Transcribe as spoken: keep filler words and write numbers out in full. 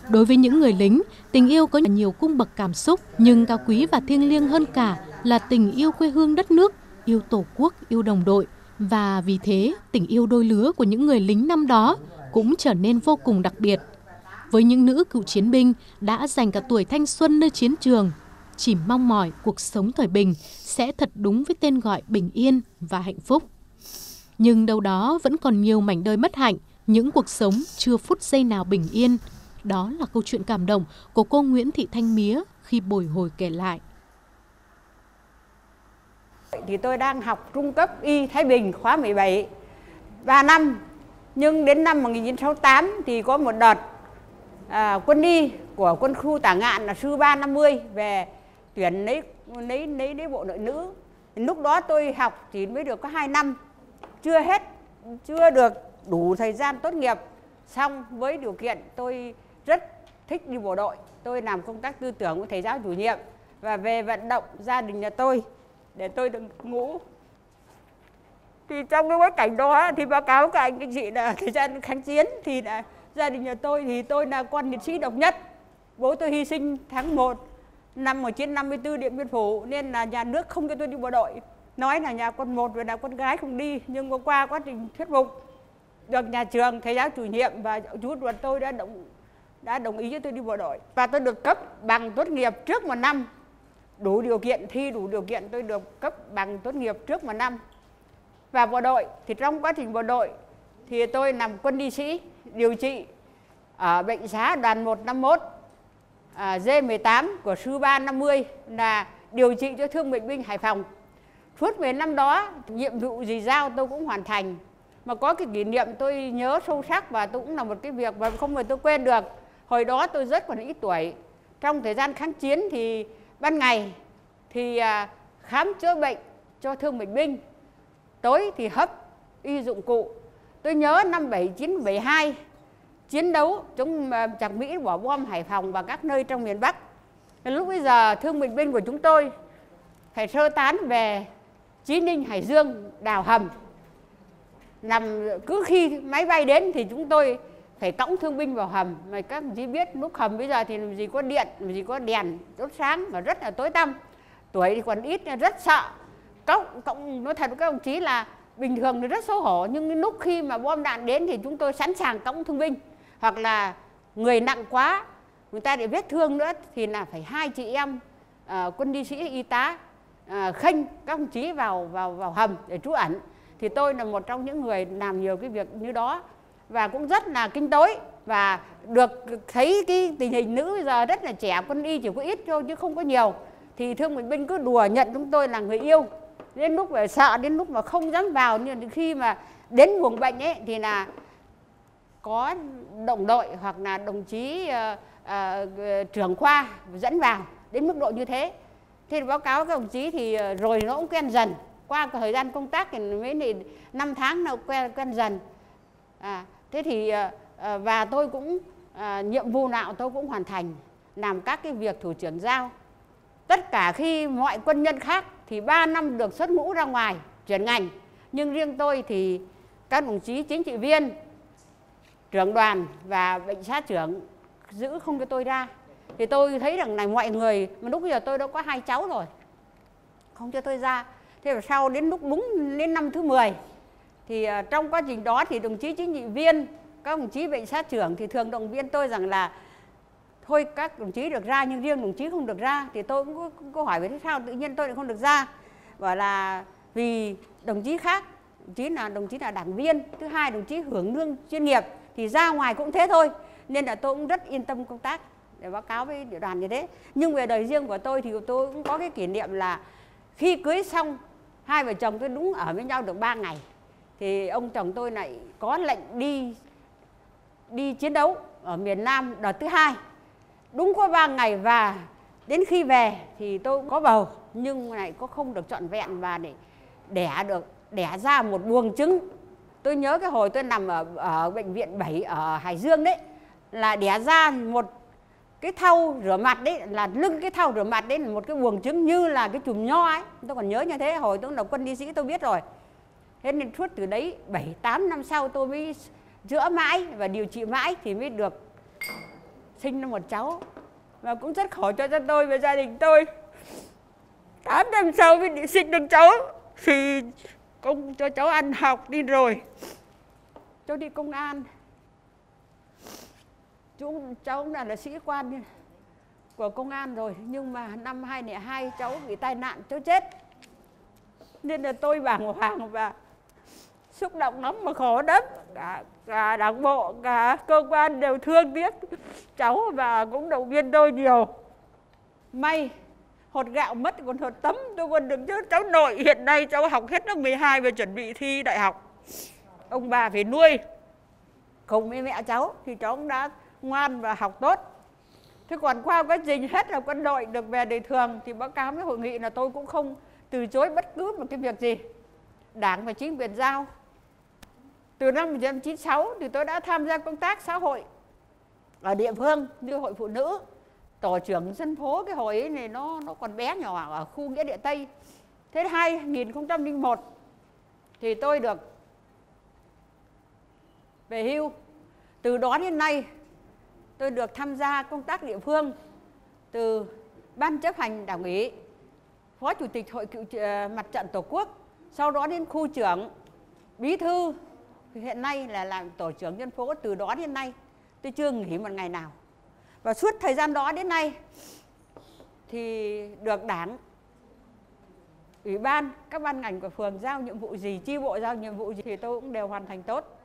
Đối với những người lính, tình yêu có nhiều cung bậc cảm xúc, nhưng cao quý và thiêng liêng hơn cả là tình yêu quê hương đất nước, yêu tổ quốc, yêu đồng đội. Và vì thế, tình yêu đôi lứa của những người lính năm đó cũng trở nên vô cùng đặc biệt. Với những nữ cựu chiến binh đã dành cả tuổi thanh xuân nơi chiến trường, chỉ mong mỏi cuộc sống thời bình sẽ thật đúng với tên gọi bình yên và hạnh phúc. Nhưng đâu đó vẫn còn nhiều mảnh đời bất hạnh, những cuộc sống chưa phút giây nào bình yên. Đó là câu chuyện cảm động của cô Nguyễn Thị Thanh Mía khi bồi hồi kể lại. Thì tôi đang học trung cấp y Thái Bình khóa mười bảy, ba năm. Nhưng đến năm một nghìn chín trăm sáu mươi tám thì có một đợt à, quân y của quân khu Tả Ngạn là sư ba năm mươi về tuyển lấy, lấy, lấy, lấy bộ đội nữ. Lúc đó tôi học thì mới được có hai năm, chưa hết, chưa được đủ thời gian tốt nghiệp. Xong với điều kiện tôi rất thích đi bộ đội. Tôi làm công tác tư tưởng của thầy giáo chủ nhiệm và về vận động gia đình nhà tôi để tôi được ngủ. Thì trong cái bối cảnh đó thì báo cáo các anh các chị là thời gian kháng chiến thì là gia đình nhà tôi thì tôi là con liệt sĩ độc nhất. Bố tôi hy sinh tháng một năm một nghìn chín trăm năm mươi tư Điện Biên Phủ, nên là nhà nước không cho tôi đi bộ đội. Nói là nhà con một và là con gái không đi, nhưng qua quá trình thuyết phục được nhà trường, thầy giáo chủ nhiệm và chú ruột tôi đã đồng đã đồng ý cho tôi đi bộ đội. Và tôi được cấp bằng tốt nghiệp trước một năm. Đủ điều kiện thi, đủ điều kiện tôi được cấp bằng tốt nghiệp trước một năm. Và bộ đội thì trong quá trình bộ đội thì tôi làm quân y sĩ điều trị ở bệnh xá đoàn một năm mốt à, D mười tám của sư ba năm mươi là điều trị cho thương bệnh binh Hải Phòng. Suốt mười năm đó nhiệm vụ gì giao tôi cũng hoàn thành. Mà có cái kỷ niệm tôi nhớ sâu sắc và tôi cũng là một cái việc mà không bao tôi quên được. Hồi đó tôi rất còn ít tuổi. Trong thời gian kháng chiến thì ban ngày thì à, khám chữa bệnh cho thương bệnh binh, tối thì hấp y dụng cụ. Tôi nhớ năm bảy chín bảy hai chiến đấu chống giặc Mỹ bỏ bom Hải Phòng và các nơi trong miền Bắc. Lúc bây giờ thương bệnh binh của chúng tôi phải sơ tán về Chí Ninh, Hải Dương đào hầm. Nằm cứ khi máy bay đến thì chúng tôi phải cõng thương binh vào hầm. Mà các đồng chí biết lúc hầm bây giờ thì làm gì có điện, làm gì có đèn đốt sáng và rất là tối tăm. Tuổi thì còn ít rất sợ. Cộng, cộng nói thật với các đồng chí là bình thường thì rất xấu hổ, nhưng lúc khi mà bom đạn đến thì chúng tôi sẵn sàng cõng thương binh. Hoặc là người nặng quá, người ta để vết thương nữa thì là phải hai chị em uh, quân y sĩ y tá uh, khênh các đồng chí vào vào vào hầm để trú ẩn. Thì tôi là một trong những người làm nhiều cái việc như đó và cũng rất là kinh tối và được thấy cái tình hình nữ bây giờ rất là trẻ, quân y chỉ có ít thôi chứ không có nhiều. Thì thương bệnh binh cứ đùa nhận chúng tôi là người yêu. Đến lúc phải sợ, đến lúc mà không dám vào, nhưng khi mà đến buồng bệnh ấy thì là có đồng đội hoặc là đồng chí uh, uh, trưởng khoa dẫn vào đến mức độ như thế. Thế thì báo cáo các đồng chí thì rồi nó cũng quen dần. Qua thời gian công tác thì mấy này năm tháng nó quen quen dần. À, thế thì uh, và tôi cũng uh, nhiệm vụ nào tôi cũng hoàn thành, làm các cái việc thủ trưởng giao. Tất cả khi mọi quân nhân khác thì ba năm được xuất ngũ ra ngoài chuyển ngành, nhưng riêng tôi thì các đồng chí chính trị viên, trưởng đoàn và bệnh xá trưởng giữ không cho tôi ra. Thì tôi thấy rằng này mọi người, mà lúc bây giờ tôi đã có hai cháu rồi, không cho tôi ra. Thế mà sau đến lúc đúng đến năm thứ mười thì uh, trong quá trình đó thì đồng chí chính trị viên, các đồng chí bệnh xá trưởng thì thường động viên tôi rằng là thôi các đồng chí được ra nhưng riêng đồng chí không được ra. Thì tôi cũng có, cũng có hỏi về thế sao tự nhiên tôi lại không được ra. Bảo là vì đồng chí khác, đồng chí là đồng chí là đảng viên, thứ hai đồng chí hưởng lương chuyên nghiệp thì ra ngoài cũng thế thôi. Nên là tôi cũng rất yên tâm công tác để báo cáo với địa đoàn như thế. Nhưng về đời riêng của tôi thì tôi cũng có cái kỷ niệm là khi cưới xong, hai vợ chồng tôi đúng ở với nhau được ba ngày thì ông chồng tôi lại có lệnh đi đi chiến đấu ở miền Nam đợt thứ hai. Đúng có ba ngày và đến khi về thì tôi có bầu nhưng lại có không được trọn vẹn và để đẻ được đẻ ra một buồng trứng. Tôi nhớ cái hồi tôi nằm ở, ở bệnh viện bảy ở Hải Dương đấy, là đẻ ra một cái thau rửa mặt đấy, là lưng cái thau rửa mặt đấy là một cái buồng trứng như là cái chùm nho ấy. Tôi còn nhớ như thế, hồi tôi là quân y sĩ tôi biết rồi. Thế nên suốt từ đấy bảy tám năm sau tôi mới chữa mãi và điều trị mãi thì mới được sinh ra một cháu và cũng rất khổ cho cho tôi và gia đình tôi. Tám năm sau mới sinh được cháu thì cũng cho cháu ăn học đi rồi. Cháu đi công an. Chú, cháu cũng là, là sĩ quan của công an rồi. Nhưng mà năm hai không không hai cháu bị tai nạn, cháu chết. Nên là tôi bàng hoàng và xúc động lắm mà khổ lắm. Cả, cả đảng bộ, cả cơ quan đều thương tiếc cháu và cũng động viên tôi nhiều. May hột gạo mất còn hột tấm tôi còn được chứ. Cháu nội hiện nay cháu học hết lớp mười hai và chuẩn bị thi đại học. Ông bà phải nuôi. Cùng với mẹ cháu thì cháu cũng đã ngoan và học tốt. Thế còn qua quá trình hết là quân đội được về đời thường thì báo cáo với hội nghị là tôi cũng không từ chối bất cứ một cái việc gì Đảng và chính quyền giao. Từ năm một nghìn chín trăm chín mươi sáu thì tôi đã tham gia công tác xã hội ở địa phương như hội phụ nữ, tổ trưởng dân phố. Cái hội ấy này nó nó còn bé nhỏ ở khu Nghĩa Địa Tây. Thế hai nghìn không trăm lẻ một thì tôi được về hưu. Từ đó đến nay tôi được tham gia công tác địa phương từ ban chấp hành đảng ủy, phó chủ tịch hội cựu mặt trận tổ quốc, sau đó đến khu trưởng, bí thư, hiện nay là làm tổ trưởng dân phố. Từ đó đến nay tôi chưa nghỉ một ngày nào. Và suốt thời gian đó đến nay thì được Đảng, ủy ban, các ban ngành của phường giao nhiệm vụ gì, chi bộ giao nhiệm vụ gì thì tôi cũng đều hoàn thành tốt.